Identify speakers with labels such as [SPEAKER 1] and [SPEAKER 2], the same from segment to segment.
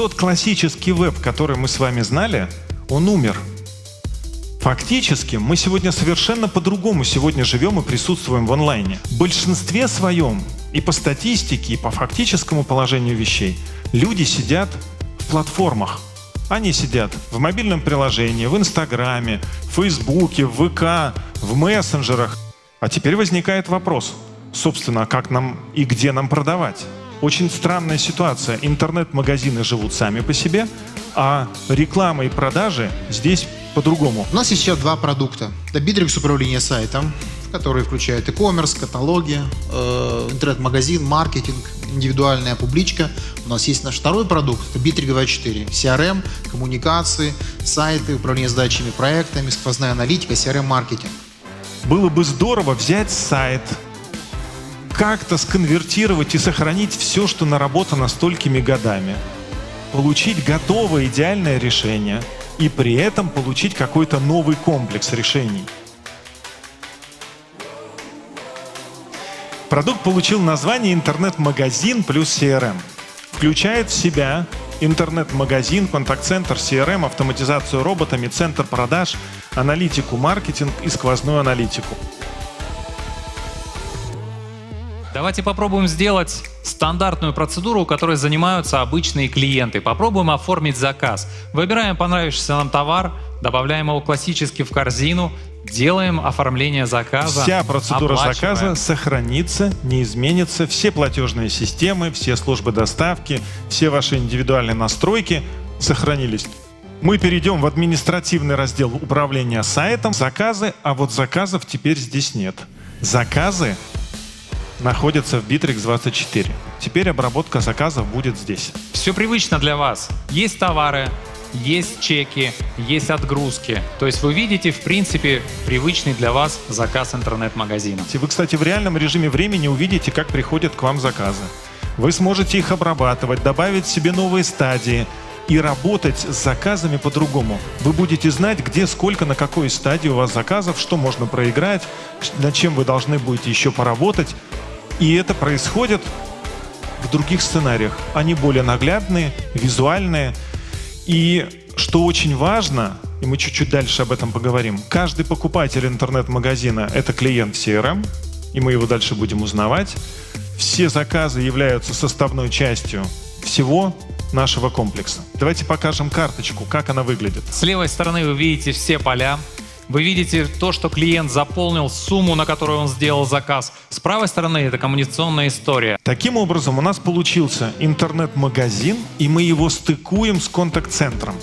[SPEAKER 1] тот классический веб, который мы с вами знали, он умер. Фактически мы сегодня совершенно по-другому сегодня живем и присутствуем в онлайне. В большинстве своем и по статистике, и по фактическому положению вещей люди сидят в платформах. Они сидят в мобильном приложении, в Инстаграме, в Фейсбуке, в ВК, в мессенджерах. А теперь возникает вопрос, собственно, как нам и где нам продавать? Очень странная ситуация. Интернет-магазины живут сами по себе, а реклама и продажи здесь по-другому.
[SPEAKER 2] У нас есть сейчас два продукта. Это Bittrex управление сайтом, который включает e-commerce, каталоги, интернет-магазин, маркетинг, индивидуальная публичка. У нас есть наш второй продукт, это Bittrex24. CRM, коммуникации, сайты, управление задачами, проектами, сквозная аналитика, CRM-маркетинг.
[SPEAKER 1] Было бы здорово взять сайт, как-то сконвертировать и сохранить все, что наработано столькими годами, получить готовое идеальное решение и при этом получить какой-то новый комплекс решений. Продукт получил название «Интернет-магазин плюс CRM». Включает в себя интернет-магазин, контакт-центр, CRM, автоматизацию роботами, центр продаж, аналитику, маркетинг и сквозную аналитику.
[SPEAKER 3] Давайте попробуем сделать стандартную процедуру, которой занимаются обычные клиенты. Попробуем оформить заказ. Выбираем понравившийся нам товар, добавляем его классически в корзину, делаем оформление заказа.
[SPEAKER 1] Вся процедура заказа сохранится, не изменится. Все платежные системы, все службы доставки, все ваши индивидуальные настройки сохранились. Мы перейдем в административный раздел управления сайтом. Заказы, а вот заказов теперь здесь нет. Заказы находятся в Bittrex24. Теперь обработка заказов будет здесь.
[SPEAKER 3] Все привычно для вас. Есть товары, есть чеки, есть отгрузки. То есть вы видите, в принципе, привычный для вас заказ интернет-магазина.
[SPEAKER 1] Вы, кстати, в реальном режиме времени увидите, как приходят к вам заказы. Вы сможете их обрабатывать, добавить себе новые стадии и работать с заказами по-другому. Вы будете знать, где, сколько, на какой стадии у вас заказов, что можно проиграть, над чем вы должны будете еще поработать. И это происходит в других сценариях. Они более наглядные, визуальные. И что очень важно, и мы чуть-чуть дальше об этом поговорим, каждый покупатель интернет-магазина — это клиент CRM, и мы его дальше будем узнавать. Все заказы являются составной частью всего нашего комплекса. Давайте покажем карточку, как она выглядит.
[SPEAKER 3] С левой стороны вы видите все поля. Вы видите то, что клиент заполнил, сумму, на которую он сделал заказ. С правой стороны это коммуникационная история.
[SPEAKER 1] Таким образом, у нас получился интернет-магазин, и мы его стыкуем с контакт-центром.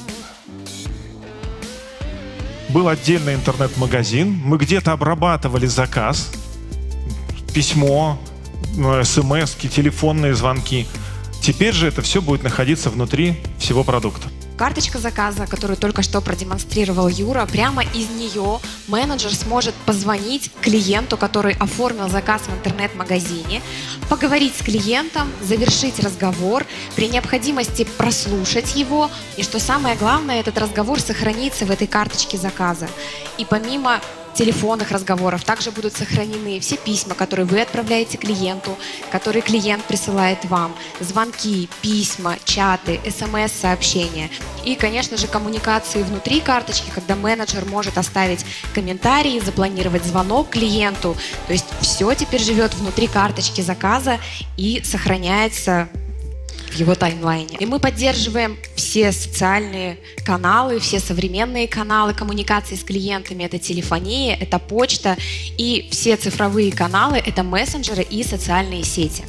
[SPEAKER 1] Был отдельный интернет-магазин, мы где-то обрабатывали заказ, письмо, смс-ки, телефонные звонки. Теперь же это все будет находиться внутри всего продукта.
[SPEAKER 4] Карточка заказа, которую только что продемонстрировал Юра, прямо из нее менеджер сможет позвонить клиенту, который оформил заказ в интернет-магазине, поговорить с клиентом, завершить разговор, при необходимости прослушать его. И что самое главное, этот разговор сохранится в этой карточке заказа. И помимо телефонных разговоров также будут сохранены все письма, которые вы отправляете клиенту, которые клиент присылает вам, звонки, письма, чаты, смс-сообщения. И, конечно же, коммуникации внутри карточки, когда менеджер может оставить комментарии, запланировать звонок клиенту. То есть все теперь живет внутри карточки заказа и сохраняется в его таймлайне. И мы поддерживаем все социальные каналы, все современные каналы коммуникации с клиентами. Это телефония, это почта, и все цифровые каналы — это мессенджеры и социальные сети.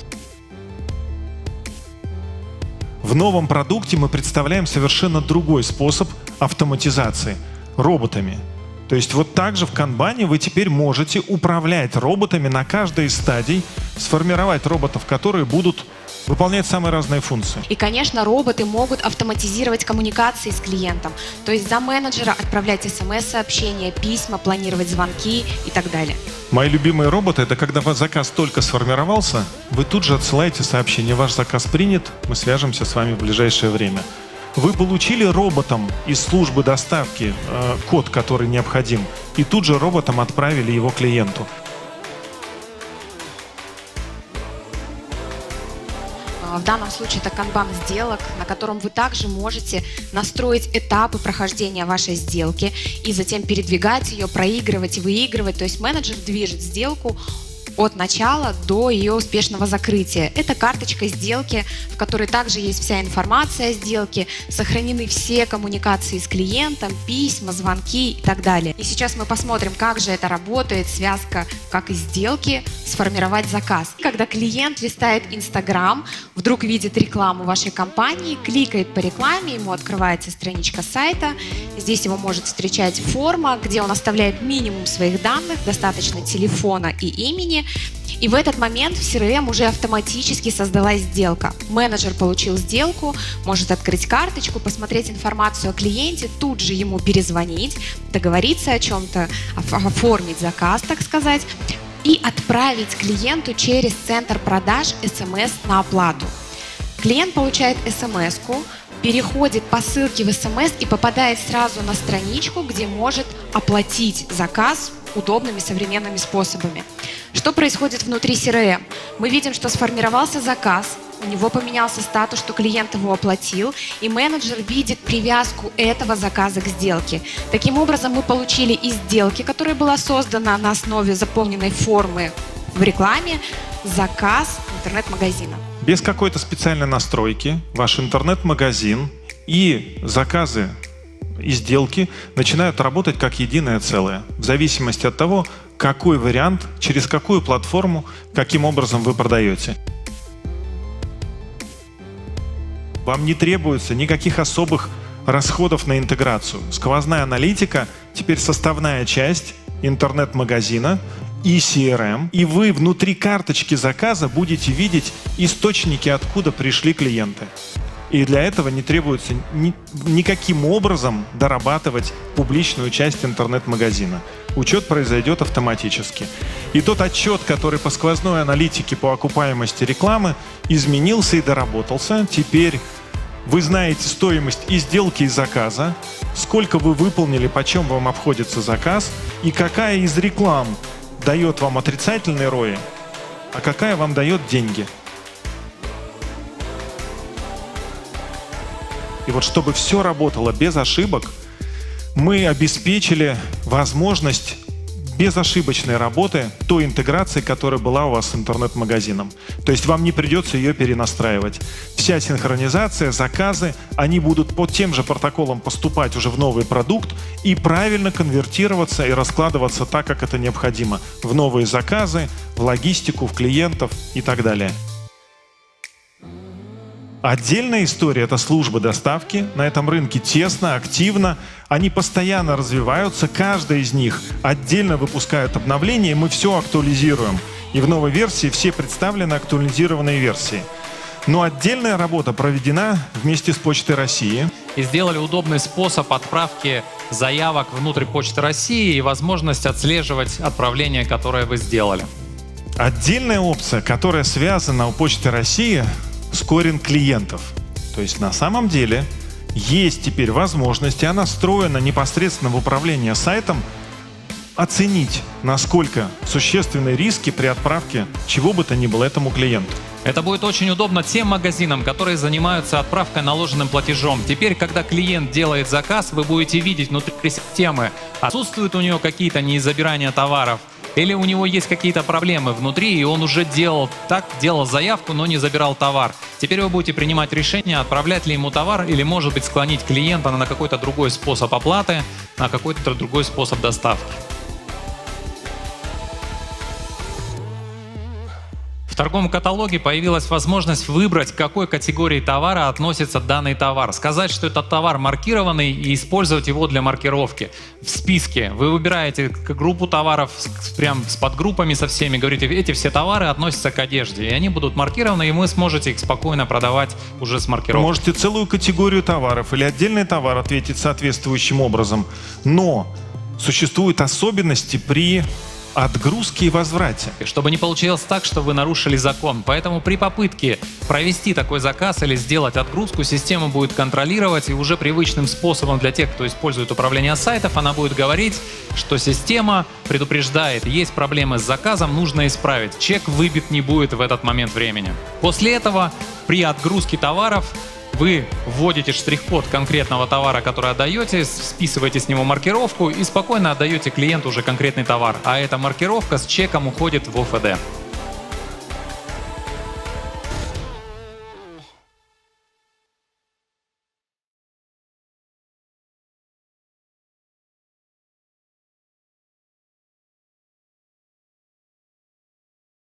[SPEAKER 1] В новом продукте мы представляем совершенно другой способ автоматизации — роботами. То есть вот так же в канбане вы теперь можете управлять роботами на каждой из стадий, сформировать роботов, которые будут выполнять самые разные функции.
[SPEAKER 4] И, конечно, роботы могут автоматизировать коммуникации с клиентом. То есть за менеджера отправлять смс-сообщения, письма, планировать звонки и так далее.
[SPEAKER 1] Мои любимые роботы — это когда ваш заказ только сформировался, вы тут же отсылаете сообщение: ваш заказ принят, мы свяжемся с вами в ближайшее время. Вы получили роботом из службы доставки код, который необходим, и тут же роботом отправили его клиенту.
[SPEAKER 4] В данном случае это канбан сделок, на котором вы также можете настроить этапы прохождения вашей сделки и затем передвигать ее, проигрывать и выигрывать. То есть менеджер движет сделку от начала до ее успешного закрытия. Это карточка сделки, в которой также есть вся информация о сделке, сохранены все коммуникации с клиентом, письма, звонки и так далее. И сейчас мы посмотрим, как же это работает, связка, как из сделки сформировать заказ. Когда клиент листает Instagram, вдруг видит рекламу вашей компании, кликает по рекламе, ему открывается страничка сайта. Здесь его может встречать форма, где он оставляет минимум своих данных, достаточно телефона и имени. И в этот момент в CRM уже автоматически создалась сделка. Менеджер получил сделку, может открыть карточку, посмотреть информацию о клиенте, тут же ему перезвонить, договориться о чем-то, оформить заказ, так сказать, и отправить клиенту через центр продаж СМС на оплату. Клиент получает СМС-ку, переходит по ссылке в СМС и попадает сразу на страничку, где может оплатить заказ удобными современными способами. Что происходит внутри CRM? Мы видим, что сформировался заказ, у него поменялся статус, что клиент его оплатил, и менеджер видит привязку этого заказа к сделке. Таким образом, мы получили из сделки, которая была создана на основе заполненной формы в рекламе, заказ интернет-магазина.
[SPEAKER 1] Без какой-то специальной настройки ваш интернет-магазин и заказы и сделки начинают работать как единое целое, в зависимости от того, какой вариант, через какую платформу, каким образом вы продаете. Вам не требуется никаких особых расходов на интеграцию. Сквозная аналитика теперь составная часть интернет-магазина и CRM, и вы внутри карточки заказа будете видеть источники, откуда пришли клиенты. И для этого не требуется никаким образом дорабатывать публичную часть интернет-магазина. Учет произойдет автоматически. И тот отчет, который по сквозной аналитике по окупаемости рекламы изменился и доработался. Теперь вы знаете стоимость и сделки, и заказа, сколько вы выполнили, почем вам обходится заказ, и какая из реклам дает вам отрицательный ROI, а какая вам дает деньги. И вот чтобы все работало без ошибок, мы обеспечили возможность безошибочной работы той интеграции, которая была у вас с интернет-магазином. То есть вам не придется ее перенастраивать. Вся синхронизация, заказы, они будут по тем же протоколам поступать уже в новый продукт и правильно конвертироваться и раскладываться так, как это необходимо. В новые заказы, в логистику, в клиентов и так далее. Отдельная история – это службы доставки. На этом рынке тесно, активно. Они постоянно развиваются. Каждая из них отдельно выпускает обновления, и мы все актуализируем. И в новой версии все представлены актуализированные версии. Но отдельная работа проведена вместе с Почтой России.
[SPEAKER 3] И сделали удобный способ отправки заявок внутрь Почты России и возможность отслеживать отправление, которое вы сделали.
[SPEAKER 1] Отдельная опция, которая связана у Почты России – скоринг клиентов. То есть на самом деле есть теперь возможность, и она встроена непосредственно в управление сайтом, оценить, насколько существенны риски при отправке чего бы то ни было этому клиенту.
[SPEAKER 3] Это будет очень удобно тем магазинам, которые занимаются отправкой наложенным платежом. Теперь, когда клиент делает заказ, вы будете видеть внутри системы, отсутствуют у него какие-то неизабирания товаров, или у него есть какие-то проблемы внутри, и он уже делал заявку, но не забирал товар. Теперь вы будете принимать решение, отправлять ли ему товар, или, может быть, склонить клиента на какой-то другой способ оплаты, на какой-то другой способ доставки. В торговом каталоге появилась возможность выбрать, к какой категории товара относится данный товар. Сказать, что это товар маркированный, и использовать его для маркировки. В списке вы выбираете группу товаров прям с подгруппами со всеми, говорите, эти все товары относятся к одежде, и они будут маркированы, и вы сможете их спокойно продавать уже с маркировкой.
[SPEAKER 1] Можете целую категорию товаров или отдельный товар ответить соответствующим образом, но существуют особенности при отгрузки и возврате.
[SPEAKER 3] Чтобы не получилось так, что вы нарушили закон. Поэтому при попытке провести такой заказ или сделать отгрузку, система будет контролировать, и уже привычным способом для тех, кто использует управление сайтов, она будет говорить, что система предупреждает, есть проблемы с заказом, нужно исправить. Чек выбит не будет в этот момент времени. После этого при отгрузке товаров вы вводите штрих-код конкретного товара, который отдаете, списываете с него маркировку и спокойно отдаете клиенту уже конкретный товар. А эта маркировка с чеком уходит в ОФД.